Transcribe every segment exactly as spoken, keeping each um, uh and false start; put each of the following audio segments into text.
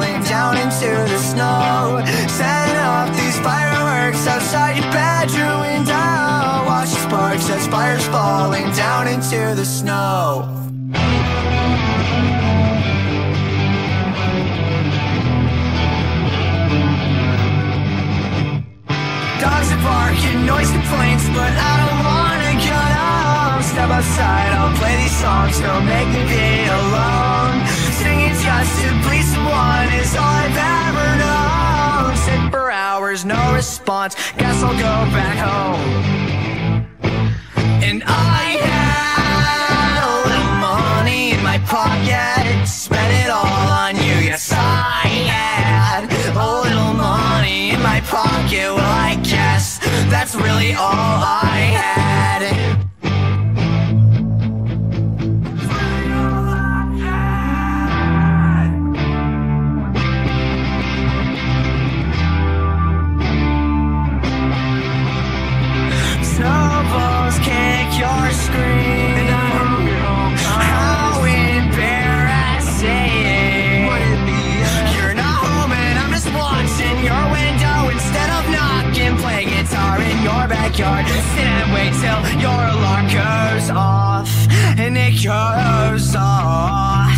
falling down into the snow. Setting off these fireworks outside your bedroom window. Watch the sparks as fires falling down into the snow. Dogs are barking, noise complaints, but I don't wanna go home. Step outside, I'll play these songs, don't make me be alone. Singing just to please someone is all I've ever known. Sit for hours, no response, guess I'll go back home. And I had a little money in my pocket, spent it all on you, yes I had a little money in my pocket. Well, I guess that's really all I had. Snowballs kick your screen, and I hope you're home. How embarrassing. You're not home and I'm just watching your window instead of knocking. Play guitar in your backyard, sit and wait till your alarm goes off. And it goes off.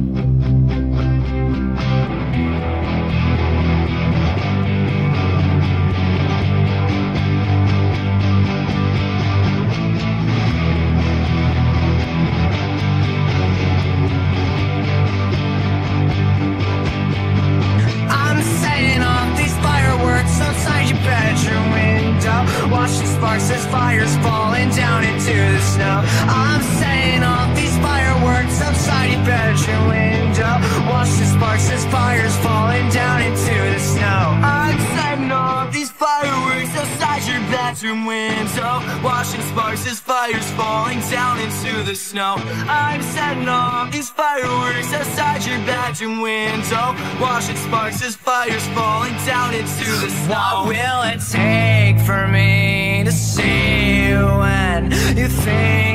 Outside your bedroom window, watching sparks as fires falling down into the snow. I'm setting off these fireworks outside your bedroom window, watching sparks as fires falling down into the snow. I'm setting off these fireworks outside your bedroom window, watching sparks as fires falling down into the snow. I'm setting off these fireworks outside your bedroom window, watching sparks as fires falling down into the snow. What will it take for me to see you when you think